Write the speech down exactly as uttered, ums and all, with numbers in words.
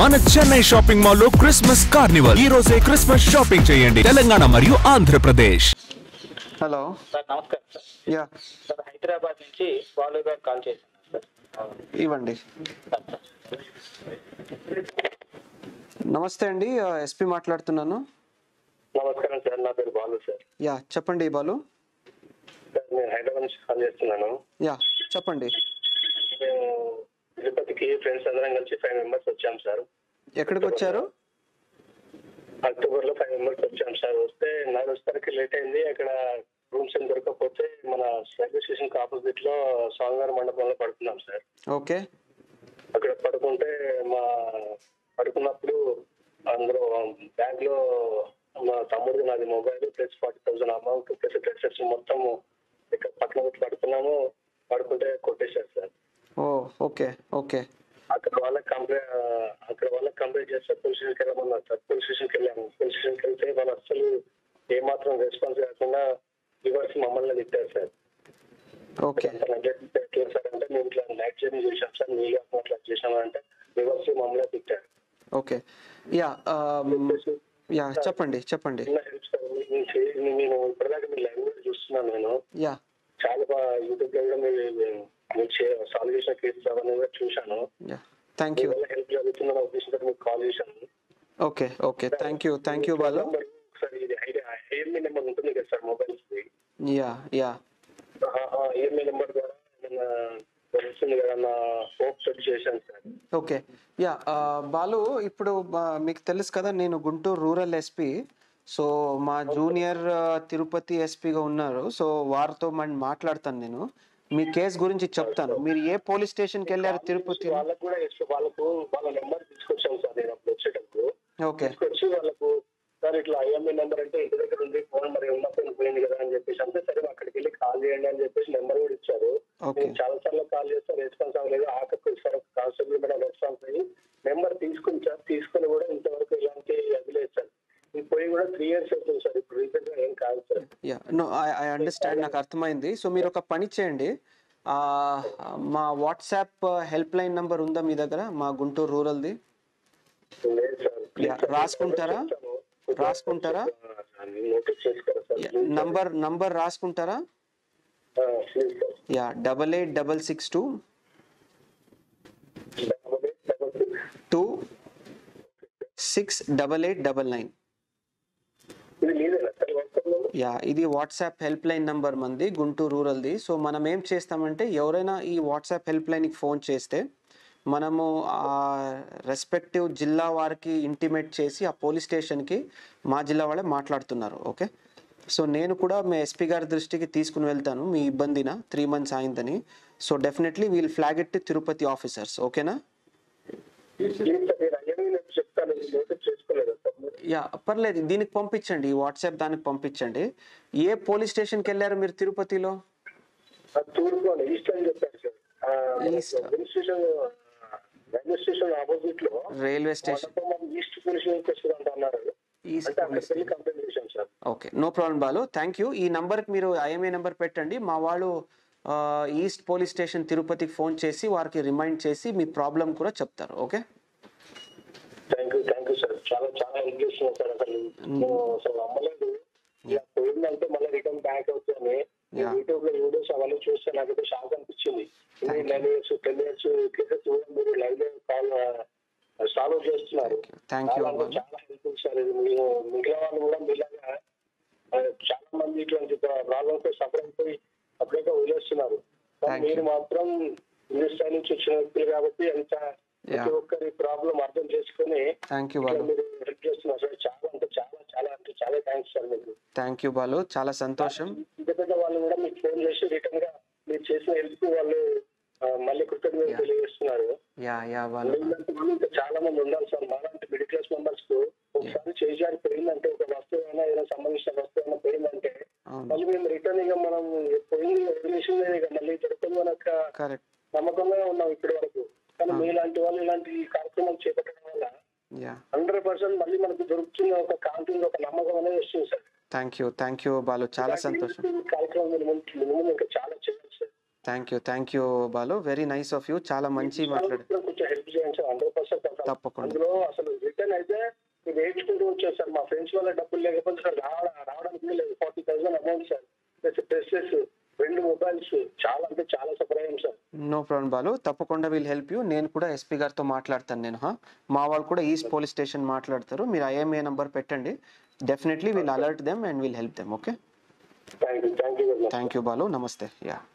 మన Chennai shopping mall లో Christmas carnival ఈ రోజే క్రిస్మస్ షాపింగ్ చేయండి తెలంగాణ మరియు ఆంధ్రప్రదేశ్. హలో సార్ నమస్కారం సార్. యా సార్ హైదరాబాద్ నుంచి బాలు గారు కాల్ చేశాను సార్. ఇవ్వండి. నమస్తే అండి, ఎస్పీ మాట్లాడుతున్నాను. నమస్కారం సార్, నా పేరు బాలు సార్. యా చెప్పండి బాలు. సార్ నేను హైదరాబాద్ నుంచి కాల్ చేస్తున్నాను. యా చెప్పండి. మేము తిరుపతికి ఫ్రెండ్స్ అందరం కలిసి ఫైవ్ మెంబర్స్ వచ్చాం సార్. ఎక్కడికి వచ్చారు? అక్టోబర్ లో ఫైవ్ మెంబర్స్ వచ్చాం సార్. వస్తే నాలుగు వస్తానికి లేట్ అయింది. అక్కడ రూమ్స్ ఏం దొరకకపోతే మన రైల్వే స్టేషన్ కి ఆపోజిట్ లో స్వామివారి మండపంలో పడుకున్నాం సార్. ఓకే. అక్కడ పడుకుంటే మా పడుకున్నప్పుడు అందులో బ్యాగ్ లో మా తమ్ముడు నాది mobile plus forty thousand amount plus dresses మొత్తం ఇక్కడ పక్కన పెట్టి పడుకున్నాము. పడుకుంటే కొట్టేశారు సార్. ఓ ఓకే ఓకే. అక్కడ వాళ్ళకి కంప్లైంట్ అక్కడ వాళ్ళకి కంప్లైంట్ చేస్తే పోలీస్ స్టేషన్కి వెళ్ళమన్నారు సార్. పోలీస్ స్టేషన్కి వెళ్ళాము. పోలీస్ స్టేషన్కి వెళ్తే వాళ్ళు అసలు ఏమాత్రం రెస్పాన్స్ కాకుండా రివర్స్ మమ్మల్ని తిట్టారు సార్. ఓకే సార్ అంటే మేము ఇట్లా నైట్ జర్నీ చేసాం సార్, మీరు అట్లా చేసామంటే రివర్స్ మమ్మల్ని తిట్టారు. ఓకే. యా యా చెప్పండి చెప్పండి. హెల్ప్ సార్ నేను ఇప్పటిదాకా మీ లైవ్ కూడా చూస్తున్నాను. నేను యా చాలా బాగా యూట్యూబ్ లో కూడా మీరు సాల్వ్ చేసిన కేసెస్ అవన్నీ కూడా చూశాను. Yeah thank you. హెల్ప్ జరుగుతుందని ఉద్దేశంతో మీకు కాల్ చేశాను. Okay okay thank you thank you Balu. Sir ఇది ఐఎంఈ నెంబర్ ఉంటుంది కదా సార్ మొబైల్స్ కి. యా యా ఐఎంఈ నెంబర్ ద్వారా తెలుస్తుంది కదా నా హోప్ సెట్ చేశాను సార్. ఓకే. యా బాలు, ఇప్పుడు మీకు తెలుసు కదా నేను గుంటూరు రూరల్ ఎస్పీ. సో మా జూనియర్ తిరుపతి ఎస్పీగా ఉన్నారు. సో వారితో మనం మాట్లాడతాను. నేను మీ కేసు గురించి చెప్తాను. మీరు ఏ పోలీస్ స్టేషన్కి వెళ్ళారు తిరుపతి? వాళ్ళకు కూడా వాళ్ళకు వాళ్ళ నెంబర్ తీసుకొచ్చాను సార్ నేను అప్పుడు వచ్చేటప్పుడు. ఓకే. తీసుకొచ్చి వాళ్ళకు సార్ ఇట్లా ఐఎంఈ నెంబర్ అంటే ఇంటి దగ్గర ఉంది, ఫోన్ మరి ఉన్నప్పుడు పోయింది కదా అని చెప్పేసి అంటే సరే అక్కడికి వెళ్ళి కాల్ చేయండి అని చెప్పేసి నెంబర్ కూడా ఇచ్చారు. నేను చాలా సార్లు కాల్ చేస్తే రెస్పాన్స్ అవ్వలేదు. ఆఖరికి సార్ కానిస్టేబుల్ మేడం రెస్పాన్స్ అయ్యి నెంబర్ తీసుకుని సార్ తీసుకుని కూడా ఇంతవరకు ఇలాంటి అది లేదు సార్. ఈ పోయి కూడా త్రీ ఇయర్స్ అవుతుంది సార్. ఇప్పుడు రీసెంట్ గా ఏం కాదు sir. Yeah no I understand, నాకు అర్థమైంది. సో మీరు ఒక పని చేయండి, మా వాట్సాప్ హెల్ప్ లైన్ నంబర్ ఉందా మీ దగ్గర, మా గుంటూరు రూరల్ది? రాసుకుంటారా రాసుకుంటారా నంబర్ నంబర్ రాసుకుంటారా? Yeah double eight double six two two six double eight double nine. Yeah ఇది వాట్సాప్ హెల్ప్ లైన్ నంబర్ మంది గుంటూరు రూరల్ది. సో మనం ఏం చేస్తామంటే ఎవరైనా ఈ వాట్సాప్ హెల్ప్ లైన్కి ఫోన్ చేస్తే మనము ఆ రెస్పెక్టివ్ జిల్లా వారికి ఇంటిమేట్ చేసి ఆ పోలీస్ స్టేషన్కి మా జిల్లా వాళ్ళే మాట్లాడుతున్నారు. ఓకే. సో నేను కూడా మీ ఎస్పీ గారి దృష్టికి తీసుకుని వెళ్తాను మీ ఇబ్బందిన త్రీ మంత్స్ అయిందని. So definitely will flag it to Tirupati officers. ఓకేనా? యా పర్లేదు, దీనికి పంపించండి, ఈ వాట్సాప్ దానికి పంపించండి. ఏ పోలీస్ స్టేషన్కి వెళ్ళారు మీరు తిరుపతిలో? Railway station okay, no problem Balu, thank you. ఈ నంబర్కి మీరు ఐఎంఏ నెంబర్ పెట్టండి. మా వాళ్ళు ఈస్ట్ పోలీస్ స్టేషన్ తిరుపతికి ఫోన్ చేసి వారికి రిమైండ్ చేసి మీ ప్రాబ్లం కూడా చెప్తారు. Okay. Thank you thank you sir. చాలా చాలా హెల్ప్ చేస్తున్నాం సార్. అసలు అసలు నమ్మలేదు ఇలా పోయిందంటే మళ్ళీ రిటర్న్ బ్యాక్ అవుతుంది. యూట్యూబ్ లో వీడియోస్ అవన్నీ చూస్తే నాకైతే షాక్ అనిపించింది. Nine years ten years cases మీరు లైవ్ లో కాల్ సాల్వ్ చేస్తున్నారు. చాలా హెల్ప్ఫుల్ సార్. ఇది మీరు మిగిలిన వాళ్ళు కూడా మీలాగా చాలా మంది ఇటువంటి ప్రాబ్లమ్స్ తో సఫర్ అయిపోయి అప్పుడైతే వదిలేస్తున్నారు. మీరు మాత్రం హిందుస్థాన్ నుంచి వచ్చిన వ్యక్తులు కాబట్టి ఎంత ప్రతి ఒక్కరి ప్రాబ్లం అర్థం చేసుకుని మీరు హెల్ప్ చేస్తున్నారు సార్. చాలా అంటే చాలా చాలా అంటే చాలా థ్యాంక్స్ సార్ మీకు. థ్యాంక్ యూ బాలు, చాలా సంతోషం. పెద్ద పెద్ద వాళ్ళు కూడా మీకు ఫోన్ చేసి రిటర్న్ గా మీరు చేసిన హెల్ప్ వాళ్ళు మళ్ళీ కృతజ్ఞతలు తెలియజేస్తున్నారు. ఇంకా చాలా మంది ఉండాలి సార్. మాలాంటి మిడిల్ క్లాస్ మెంబర్స్ కు ఒకసారి చేసారి పోయిందంటే ఒక వస్తువు అయినా ఏదైనా సంబంధించిన వస్తువు అయినా పోయిందంటే మళ్ళీ మేము రిటర్న్ గా మనం పోయింది వదిలేసిందే ఇక మళ్ళీ దొరుకుతుంది మనకు నమ్మకంగా ఉన్నాం ఇప్పటి వరకు. కానీ మీలాంటి వాళ్ళు ఇలాంటి కార్యక్రమం చేపట్టడం వల్ల హండ్రెడ్ పర్సెంట్ మళ్ళీ మనకు దొరుకుతున్న ఒక కాంతి ఒక నమ్మకం అనేది వస్తుంది sir. Thank you thank you Balu, చాలా సంతోషం. కార్యక్రమం ఇంకా చాలా చేయాలి sir. Thank you thank you Balu, very nice of you, చాలా మంచి మాట్లాడారు. కొంచెం హెల్ప్ చేయండి సార్. హండ్రెడ్ పర్సెంట్ అసలు తప్పకుండా. అందులో అసలు రిటర్న్ అయితే మేము నేర్చుకుంటూ వచ్చాం సార్. మా ఫ్రెండ్స్ వల్ల డబ్బులు లేకపోతే సార్ రావడం రావడానికి లేదు. Forty thousand amount sir, plus dresses, రెండు మొబైల్స్, చాలా అంటే చాలా సఫర్ అయ్యాం సార్. నో ప్రాబ్లం బాలు, తప్పకుండా వీల్ హెల్ప్ యూ. నేను కూడా ఎస్పీ గారితో మాట్లాడతాను నేను. హా, మా వాళ్ళు కూడా ఈస్ట్ పోలీస్ స్టేషన్ మాట్లాడతారు. మీరు ఐఎంఏ నెంబర్ పెట్టండి, definitely will alert them and will help them. Okay, thank you thank you very much. Thank you Balu, నమస్తే. యా.